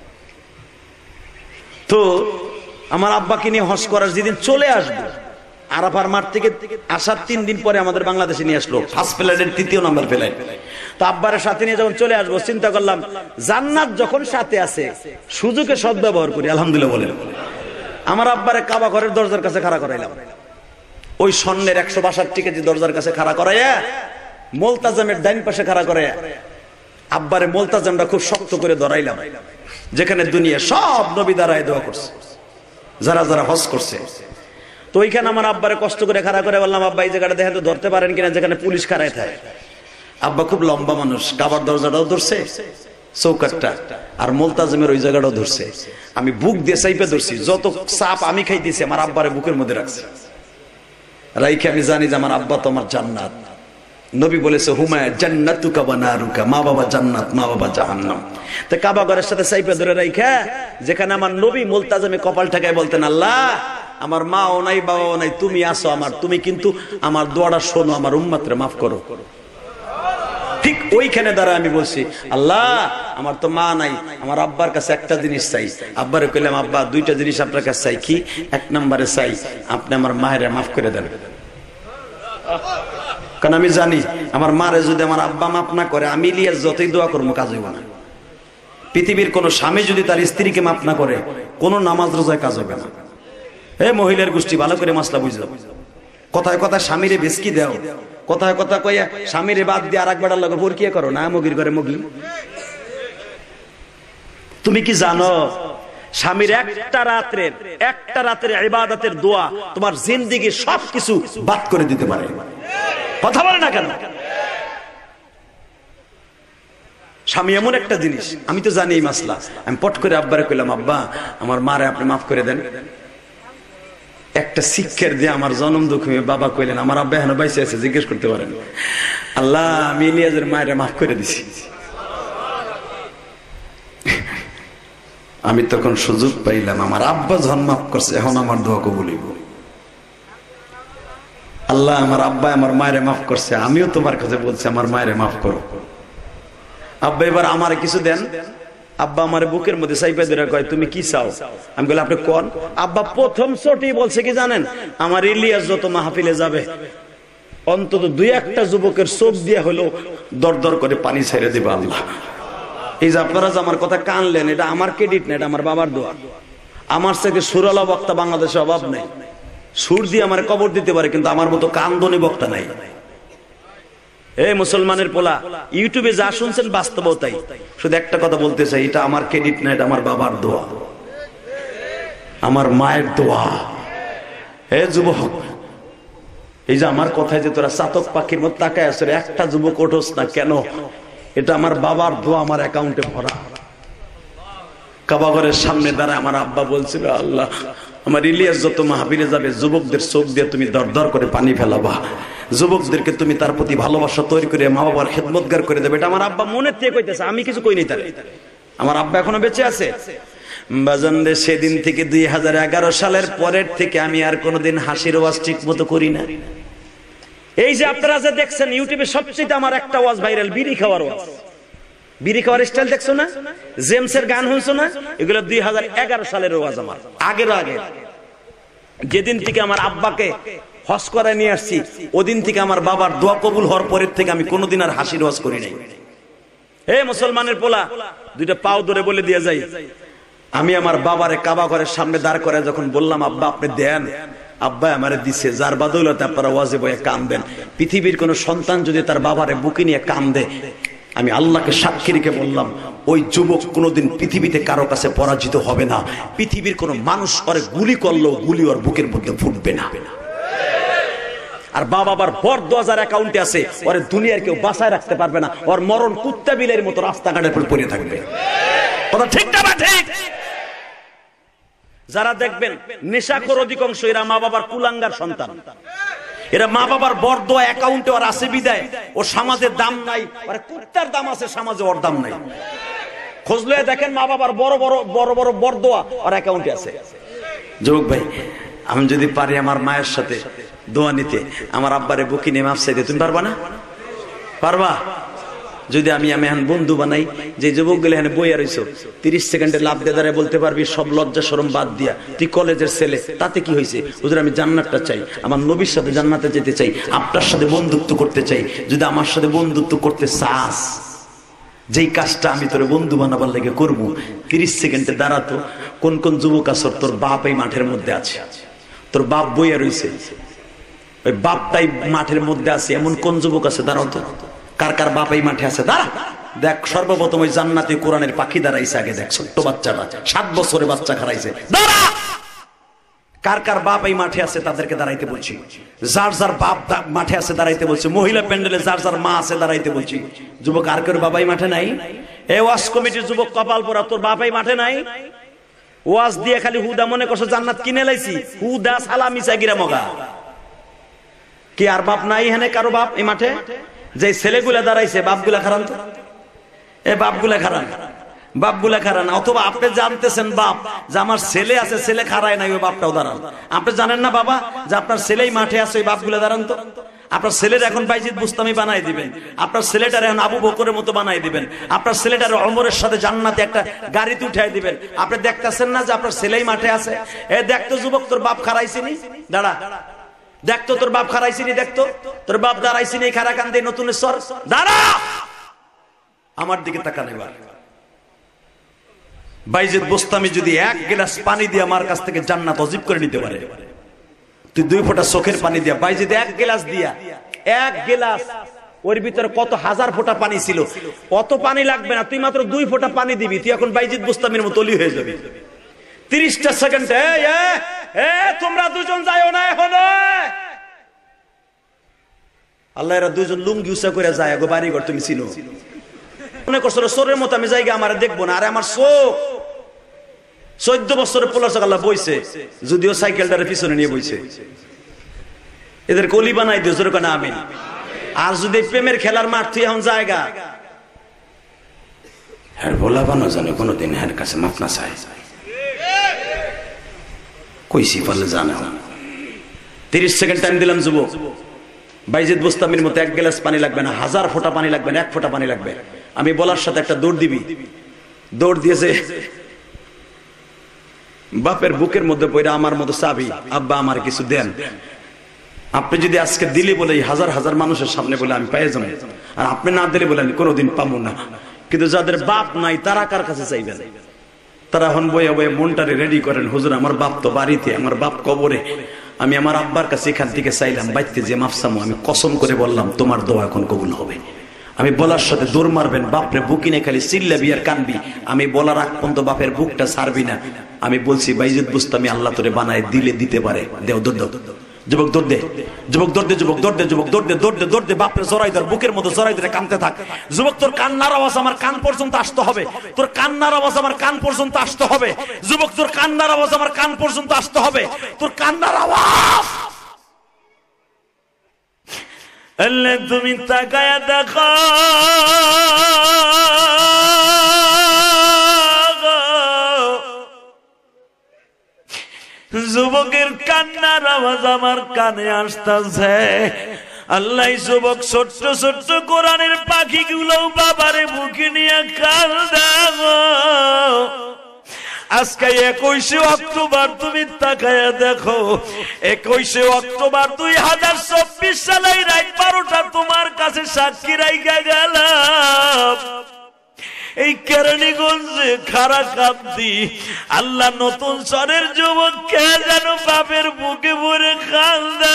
তো আমার আব্বাকে নিয়ে হজ করার যেদিন চলে আসবো, আরাফার মাঠ থেকে আসার তিন দিন পরে আমাদের বাংলাদেশে নিয়ে আসলো, ফার্স্ট ফ্লাইটের তৃতীয় নাম্বার ফ্লাইট। তো আব্বারের সাথে নিয়ে যখন চলে আসবো চিন্তা করলাম জান্নাত যখন সাথে আছে সুযোগে সদ্ব্যবহার করি, আলহামদুলিল্লাহ বলেন। আমার আব্বারে কাবা ঘরের দরজার কাছে খাড়া করাইলাম, ওই স্বর্ণের একশো বাষট্টি কেজি দরজার কাছে খাড়া করাইয়া মোলতাজামের ডাইন পাশে খাড়া করাইয়া আব্বারে মোলতাজামটা খুব শক্ত করে ধরাইলাম, যেখানে দুনিয়া সব নবী দাঁড়ায় দোয়া করছে, যারা যারা হজ করছে। তো ওইখানে আমার আব্বারে কষ্ট করে খাড়া করে বললাম, আব্বা এই জায়গাটা দেখেন তো ধরতে পারেন কিনা, যেখানে পুলিশ খাড়ায় থাকে। আব্বা খুব লম্বা মানুষ, কাবার দরজাটাও ধরছে, চৌকাটটা আর মোলতাজামের ওই জায়গাটাও ধরছে। আমি বুক দিয়ে চাইপে ধরছি, যত চাপ আমি খাইতেছি আমার আব্বারে বুকের মধ্যে রাখছি, রাইখে আমি জানি যে আমার আব্বা তো আমার জান্নাত। নবী বলেছে হুমায়া জান্নাতুকা ওয়া নারুকা, মা বাবা জান্নাত মা বাবা জাহান্নাম। তো কাবা ঘরের সাথে চাইপে ধরে রাইখা, যেখানে আমার নবী মোলতাজামে কপাল ঠেকায় বলতেন, আল্লাহ আমার মাও নাই বাবাও নাই, তুমি আসো আমার, তুমি কিন্তু আমার দোয়াটা শোনো, আমার উম্মতরে মাফ করো। ঠিক ওইখানে দ্বারা আমি বলছি, আল্লাহ আমার তো মা নাই, আমার আব্বার কাছে একটা জিনিস চাই। আব্বারে কইলাম, আব্বা দুইটা জিনিস আপনার কাছে চাই। কি? এক নম্বরে চাই আপনি আমার মায়ের মাফ করে দেন, কারণ আমি জানি আমার মারে যদি আমার আব্বা মাফ না করে আমি ইলিয়াস যতই দোয়া করবো কাজ হইব না। পৃথিবীর কোন স্বামী যদি তার স্ত্রীকে মাফ না করে কোন নামাজ রোজায় কাজ হবে না। হে মহিলার গোষ্ঠী, ভালো করে মাসলা বুঝলো। কথায় কথায় স্বামীরে বেশকি দাও, কথায় কথা কইয়া স্বামীরে বাদ দিয়ে আর এক বেটার লগে পরকিয়া করো না, মগির ঘরে মগি। তুমি কি জানো স্বামীর একটা রাতের একটা রাতের ইবাদতের দোয়া তোমার জিন্দেগি সবকিছু বাদ করে দিতে পারে? কথা বলে না কেন? স্বামী এমন একটা জিনিস, আমি তো জানি এই মাসলা। আমি পট করে আব্বারে কইলাম, আব্বা আমার মারে আপনি মাফ করে দেন। একটা শিক্ষার দিয়ে আমার জন্ম দুঃখ। বাবা কইলেন, আমার আব্বা এখনো বাইসে আছে, জিজ্ঞেস করতে পারেন। আল্লাহ আমি ইলিয়াসের মায়ের মাফ করে দিছি। আমি তখন সুযোগ পাইলাম, আমার আব্বা যখন মাফ করছে এখন আমার দোয়া কবুলিব। আল্লাহ আমার আব্বা আমার মায়ের মাফ করছে, আমিও তোমার কাছে বলছি আমার মায়ের মাফ করো। আব্বা এবার আমার কিছু দেন। আব্বা আমার বুকের মধ্যে চাইপা ধরে কয়, তুমি কি চাও? আমি বললাম, আপনি কোন? আব্বা প্রথম চটি বলছে কি জানেন, আমার ইলিয়াস যত মাহফিলে যাবে অন্তত দুই একটা যুবকের চোখ দিয়ে হলো দর দর করে পানি ছেড়ে দিবে আল্লাহ। এই যে আপনারা যে আমার কথা কানলেন, এটা আমার ক্রেডিট না, এটা আমার বাবার দোয়া। আমার থেকে সুরালা বক্তা বাংলাদেশে অভাব নেই, সুর দিয়ে আমার কবর দিতে পারে, কিন্তু আমার মতো কান্দনি বক্তা নাই। এই মুসলমানের পোলা, ইউটিউবে যা শুনছেন বাস্তবও তাই। শুধু একটা কথা বলতে চাই, এটা আমার ক্রেডিট না, এটা আমার বাবার দোয়া, আমার মায়ের দোয়া। হে যুবক, এই যে আমার কথায় যে তোরা চাতক পাখির মতো তাকায় আসে, একটা যুবক ওঠোস না কেন? এটা আমার বাবার দোয়া, আমার অ্যাকাউন্টে ভরা। কাবা ঘরের সামনে দাঁড়ায় আমার আব্বা বলছিল, আল্লাহ আমার ইলিয়াস যত মাহফিলে যাবে যুবকদের চোখ দিয়ে তুমি দর দর করে পানি ফেলাবা, যুবকদেরকে তুমি তার প্রতি ভালোবাসা তৈরি করে মা বাবার খেদমতগার করে দেবে। এটা আমার আব্বা মনের থেকে কইতেছে, আমি কিছু কই নাই তারে। আমার আব্বা এখনো বেঁচে আছে। বাজানদের সেদিন থেকে দুই হাজার এগারো সালের পরের থেকে আমি আর কোনোদিন হাসির ওয়াজ ঠিক মতো করি না। এই যে আপনারা যে দেখছেন ইউটিউবে সবচেয়ে আমার একটা ওয়াজ ভাইরাল, বিড়ি খাওয়ার ওয়াজ। বিড়ি খাওয়ার স্টাইল দেখছো না? জেমসের গান শুনছো না? এগুলো দুই হাজার এগারো সালের ওয়াজ আমার, আগের আগে। যেদিন থেকে আমার আব্বাকে হজ করে নিয়ে আসছি ওদিন থেকে আমার বাবার দোয়া কবুল হওয়ার পরের থেকে আমি কোনোদিন আর হাসির ওয়াজ করি নাই। হে মুসলমানের পোলা, দুইটা পাও ধরে বলে দিয়ে যাই, আমি আমার বাবারে কাবা ঘরের সামনে দাঁড় করে যখন বললাম, আব্বা আপনি দেন, আব্বা আমারে দিছে, যার বদৌলতে আপনারা ওয়াজে বয়ে কান্দেন। পৃথিবীর কোন সন্তান যদি তার বাবারে বুকে নিয়ে কান্দে, আমি আল্লাহকে সাক্ষী রেখে বললাম, ওই যুবক কোনোদিন পৃথিবীতে কারো কাছে পরাজিত হবে না। পৃথিবীর কোন মানুষ করে গুলি করলেও গুলি ওর বুকের মধ্যে ফুটবে না। আর বাবা আবার বড় দোয়াজার অ্যাকাউন্টে আছে, ওরে দুনিয়ার কেউ বাঁচায় রাখতে পারবে না। ওর মরণ কুত্তা বিলের মতো রাস্তাঘাটের উপর পড়ে থাকবে। কথা ঠিক না বা ঠিক? যারা দেখবেন নেশাখোর অধিকাংশ এরা মা বাবার কুলাঙ্গার সন্তান। এরা মা বাবার বড় দোয়া অ্যাকাউন্টে ওর আছে বিদায় ও সমাজের দাম নাই, ওর কুত্তার দাম আছে, সমাজে ওর দাম নাই। খোঁজলে দেখেন মা বাবার বড় বড় বড় বড় বড় দোয়া ওর অ্যাকাউন্টে আছে। যুবক ভাই, আমি যদি পারি আমার মায়ের সাথে দোয়া নিতে, আমার আব্বারে বুকি নিয়ে মাফ চাইতে, তুমি পারবা না? পারবা? যদি আমি আমি এখন বন্ধু বানাই, যে যুবক গুলো এখানে বইয়া রইছো, তিরিশ সেকেন্ডে লাভ দিয়ে দাঁড়ায় বলতে পারবি সব লজ্জা শরম বাদ দিয়া তুই কলেজের ছেলে, তাতে কি হয়েছে? হুজুর আমি জান্নাতটা চাই, আমার নবীর সাথে জান্নাতে যেতে চাই, আপনার সাথে বন্ধুত্ব করতে চাই। যদি আমার সাথে বন্ধুত্ব করতে চাস, যেই কাজটা আমি তোর বন্ধু বানাবার লেগে করবো, তিরিশ সেকেন্ডে দাঁড়াতো। কোন কোন যুবক আসর তোর বাপ এই মাঠের মধ্যে আছে, তোর বাপ বইয়া রইছে, ওই বাপটাই মাঠের মধ্যে আছে, এমন কোন যুবক আছে? দাঁড়াও তো, কার কার বাপ এই মাঠে আছে? দাঁড়া দেখ, সর্বপ্রথম ওই জান্নাতি কোরআনের পাখি দাঁড়াইছে আগে, দেখ ছোট্ট বাচ্চাটা, সাত বছরের বাচ্চা খারাইছে, দাঁড়া। কার কার বাপ এই মাঠে আছে তাদেরকে দাঁড়াইতে বলছি, যার যার বাপ মাঠে আছে দাঁড়াইতে বলছি, মহিলা প্যান্ডেলে যার যার মা আছে দাঁড়াইতে বলছি। যুবক আর কেউ বাবাই মাঠে নাই? এ ওয়াজ কমিটির যুবক কপাল পোড়া, তোর বাবাই মাঠে নাই? ওয়াজ দিয়ে খালি হুদা মনে করছো জান্নাত কিনে লাইছি, হুদা সালামি চাগিরা মগা। কি আর বাপ নাই এখানে কারো বাপ এই মাঠে? যে ছেলেগুলা দাঁড়াইছে বাপগুলা খারান তো, এ বাপগুলা খারান, বাপগুলা খারান। অথবা আপনি জানতেছেন বাপ যে আমার ছেলে আছে, ছেলে খারায় নাই, ওই বাপটাও দাঁড়ান। আপনি জানেন না বাবা যে আপনার ছেলেই মাঠে আছে, ওই বাপগুলা দাঁড়ান তো। আপনার ছেলের এখন বাইজিদ বুস্তামি বানাই দিবেন, আপনার ছেলেটার এখন আবু বকরের মতো বানাই দিবেন, আপনার ছেলেটার ওমরের সাথে জান্নাতে একটা গাড়িতে উঠাই দিবেন। আপনি দেখতেছেন না যে আপনার ছেলেই মাঠে আছে? এ দেখতো যুবক, তোর বাপ খারাইছিনি, দাঁড়া দেখতো, তোর বাপ খারাইছিনি, দেখতো তোর বাপ দাঁড়াইছিনি খারা কান্দে নতুন সর, দাঁড়া আমার দিকে তাকান। এবার বাইজিদ বুস্তামি যদি এক গ্লাস পানি দিয়ে আমার কাছ থেকে জান্নাত অজিব করে নিতে পারে, তুই দুই ফোঁটা চোখের পানি দিয়া, বাইজিদ এক গ্লাস দিয়া, এক গ্লাস, ওর ভিতরে কত হাজার ফোঁটা পানি ছিল, অত পানি লাগবে না, তুই মাত্র দুই ফোঁটা পানি দিবি, তুই এখন বাইজিদ বুস্তামির মতো অলি হয়ে যাবি। তিরিশটা সেকেন্ডে তোমরা দুজন যাইও না এখন, আল্লাহ এরা দুজন লুঙ্গি উঁচা করে যায় গো বাড়ি ঘর, তুমি চিনো মনে করছো সোরের মতো আমি জায়গা আমার দেখবো না? আরে আমার চোখ চোদ্দ বছরের পোলার চোখ আল্লাহ বইছে, যদিও সাইকেলটারে পিছনে নিয়ে বইছে। এদের কলি বানাই দিও জোরে কেন আমি। আর যদি প্রেমের খেলার মাঠ তুই এখন জায়গা, হ্যাঁ ভোলা বানো জানে কোনোদিন হ্যার কাছে মাফ না চাই, কইছি পারলে জানে। তিরিশ সেকেন্ড টাইম দিলাম যুবক, বাইজিদ বুস্তামির মতো এক গ্লাস পানি লাগবে না, হাজার ফোঁটা পানি লাগবে না, এক ফোঁটা পানি লাগবে। আমি বলার সাথে একটা দৌড় দিবি। দৌড় দিয়েছে, বাপের বুকের মধ্যে পড়ে আমার মতো চাবি, আব্বা আমার কিছু দেন। আপনি যদি আজকে দিলে বলে হাজার হাজার মানুষের সামনে বলে আমি পেয়ে যাবো, আর আপনি না দিলে বলে আমি কোনোদিন পাবো না। কিন্তু যাদের বাপ নাই তারা কার কাছে চাইবেন? তারা হন বইয়া বইয়া মনটারে রেডি করেন, হুজুর আমার বাপ তো বাড়িতে, আমার বাপ কবরে, আমি আমার আব্বার কাছে এখান থেকে চাইলাম বাইতে যে মাফসামো, আমি কসম করে বললাম তোমার দোয়া এখন কবুল হবে। আমি বলার সাথে দৌড় মারবেন, বাপরে বুকিনে খালি চিল্লাবি আর কানবি। আমি বলার আগ পর্যন্ত বাপের বুকটা ছাড়বি না। আমি বলছি বাইজিদ বুস্তামি আল্লাহ তোরে বানায় দিলে দিতে পারে, দেও দৌড় দাও। যুবক দৌড় দে, যুবক দৌড় দে, যুবক দৌড় দে, যুবক দৌড় দে, দৌড় দে, দৌড় দে, বাপরে জড়াই ধর, বুকের মধ্যে জড়াই ধরে কানতে থাক। যুবক তোর কান্নার আওয়াজ আমার কান পর্যন্ত আসতে হবে, তোর কান্নার আওয়াজ আমার কান পর্যন্ত আসতে হবে। যুবক তোর কান্নার আওয়াজ আমার কান পর্যন্ত আসতে হবে, তোর কান্নার আওয়াজ। আল্লাহ তুমি তাকায়া দেখো, যুবকের কান্নার আওয়াজ আমার কানে আসতেছে। আল্লাহ যুবক ছোট্ট ছোট্ট কোরআনের পাখি গুলো বাবারে বুকে নিয়ে কান্দে। আজকে একুশে অক্টোবর তুমি তাকায়া দেখো, একুশে অক্টোবর দুই হাজার চব্বিশ সালে রাত বারোটা তোমার কাছে সাক্ষী রাইখা গেলাম। এই কেরানীগঞ্জে খারা কান্দি, আল্লাহ নতুন সরের যুবক কে যেন বাপের বুকে ভরে কান্দে।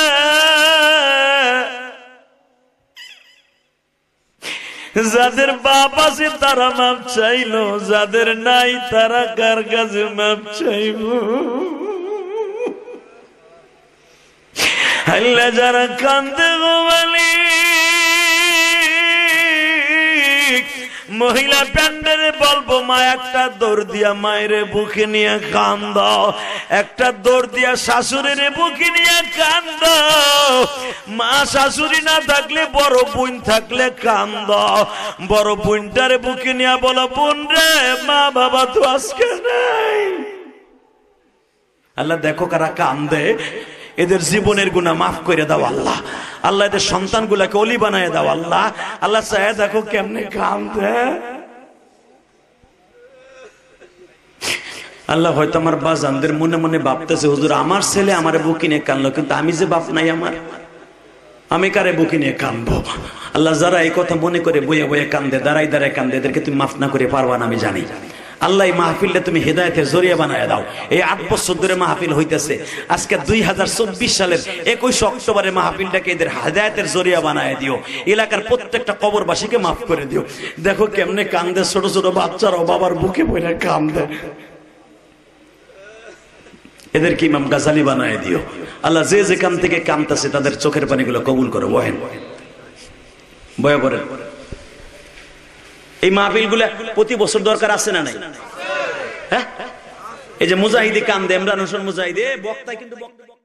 যাদের বাপ আছে তারা মাপ চাইলো, যাদের নাই তারা কার কাছে মাপ চাইব? আল্লাহ যারা কান্দে গো মালিক, মহিলা প্যান্ডেলে বলবো মা একটা দৌড় দিয়া মায়ের বুকে নিয়ে কান্দ, একটা দৌড় দিয়া শাশুড়ির বুকে নিয়ে কান্দ। মা শাশুড়ি না থাকলে বড় বোন থাকলে কান্দ, বড় বোনটারে বুকে নিয়ে বলো বোন রে মা বাবা তো আজকে নাই। আল্লাহ দেখো কারা কান্দে। এদের জীবনের গুনাহ মাফ করে দাও আল্লাহ। আল্লাহ এদের সন্তানগুলাকে ওলি বানায় দাও আল্লাহ। আল্লাহ চায় দেখো কেমনে কান্দে। আল্লাহ হয়তো আমার বাজানদের মনে মনে ভাবতেছে হুজুর আমার ছেলে আমারে বুকি নিয়ে কানলো, কিন্তু আমি যে বাপ নাই আমার, আমি কারে বুকি নিয়ে কানবো। আল্লাহ যারা এই কথা মনে করে বয়ে বয়ে কান্দে, দাঁড়াই দাঁড়ায় কান্দে, এদেরকে তুমি মাফ না করে পারবা না আমি জানি। আল্লাহ এই মাহফিলটা তুমি হেদায়েতের জরিয়া বানায় দাও। এই আট বছর ধরে মাহফিল হইতেছে, আজকে দুই হাজার চব্বিশ সালের একুশ অক্টোবরের মাহফিলটাকে এদের হেদায়েতের জরিয়া বানায় দিও। এলাকার প্রত্যেকটা কবরবাসীকে মাফ করে দিও। দেখো কেমনে কান্দে, ছোট ছোট বাচ্চারাও বাবার বুকে বইরা কান্দে। এদেরকে ইমাম গাজালি বানায় দিও আল্লাহ। যে যেখান থেকে কামতাছে তাদের চোখের পানিগুলো কবুল করো। বহেন বয়া পড়েন। এই মাহফিলগুলো প্রতি বছর দরকার আছে না নাই? হ্যাঁ, এই যে মুজাহিদি কান্দে, ইমরান হোসেন মুজাহিদি বক্তা কিন্তু